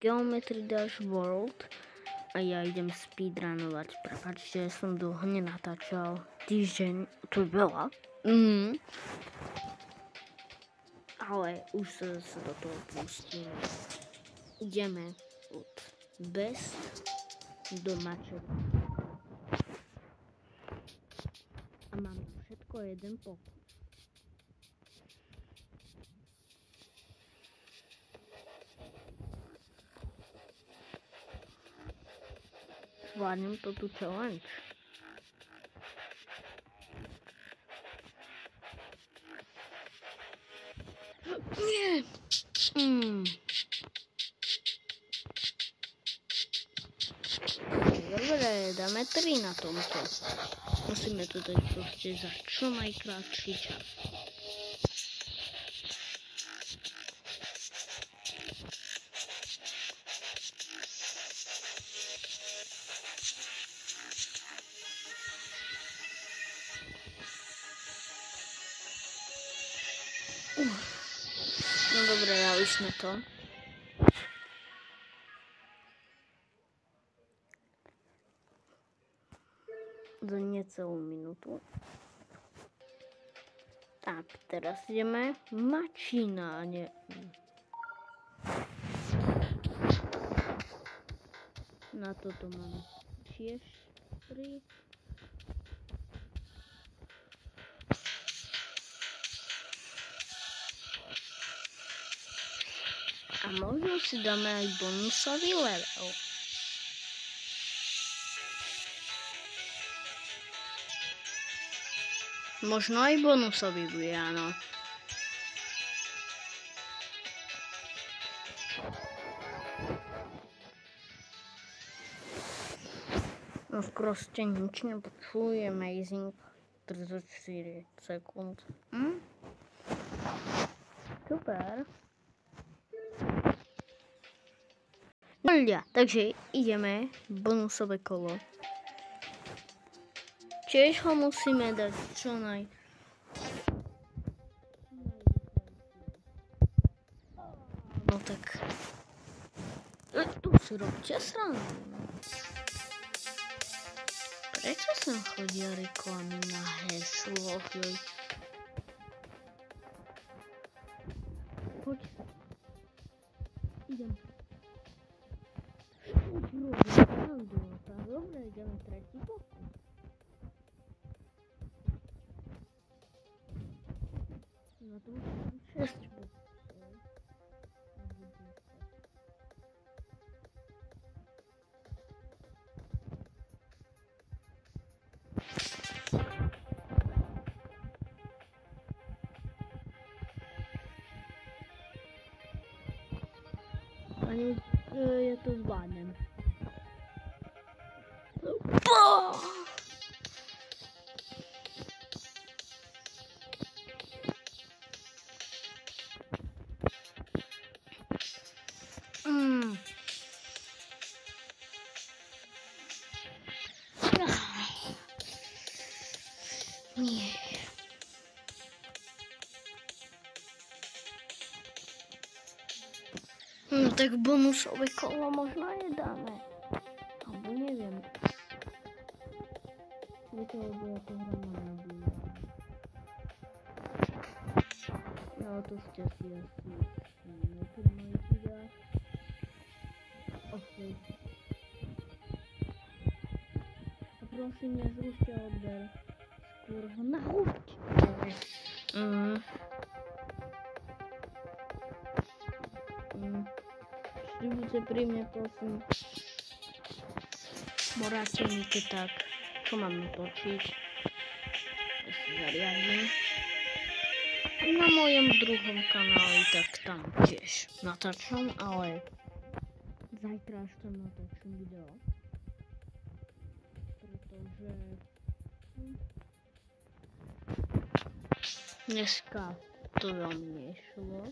Geometry Dash World a ja idem speedrunovať. Prepáčte, som dlho nenatáčal. Týždeň, to je veľa. Ale už sa do toho pustíme. Ideme od Best do Machete. A mám na všetko jeden pokus. Zvládnem to tu challenge. Nie! Dobre, dáme 3 na tomto. Musíme to dať proste za čo najkrátší čas. No dobre, dali sme to. Za necelú minútu. Tak, teraz ideme mačináne. Na toto mám tiež 3. A možno si dáme aj bonusový level. Možno aj bonusový bude, áno. No proste nič nepočuj, amazing. 34 sekúnd. Super. Takže ideme bonusové kolo. Tiež ho musíme dať čo naj... No tak... Tu si robte srandu. Prečo sem chodia reklamy na heslo? Poď. Idem. Dobre, ideme tretí pokus. No to už mám 6 pokusov. Ani ja to zvládnem. Nie. No tak bonusové kolo možno aj dáme. Alebo neviem. Viete, lebo ja to hrám na mobilu. No to ste si asi neprimajte dať. OK. A prosím, nezrušte odber. Skôr ho nahúďte. Vždy buďte pri mne, prosím. Moráte mi keď tak. Čo mám natočiť? Ja si zariadím. Na mojom druhom kanáli, tak tam tiež natáčam, ale zajtra až tam natáčam video. Pretože dneska to veľmi nešlo.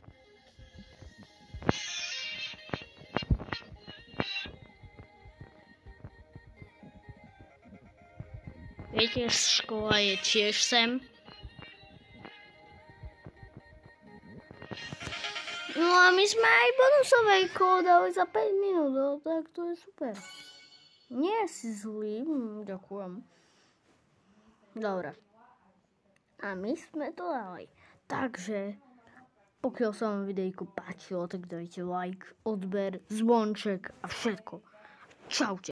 Viete, škola je tiež sem. No a A my sme aj bonusové kód dali za 5 minút, no, tak to je super. Nie si zlý, ďakujem. Dobre. A my sme to dali. Takže, pokiaľ sa vám videjko páčilo, tak dajte like, odber, zvonček a všetko. Čaute.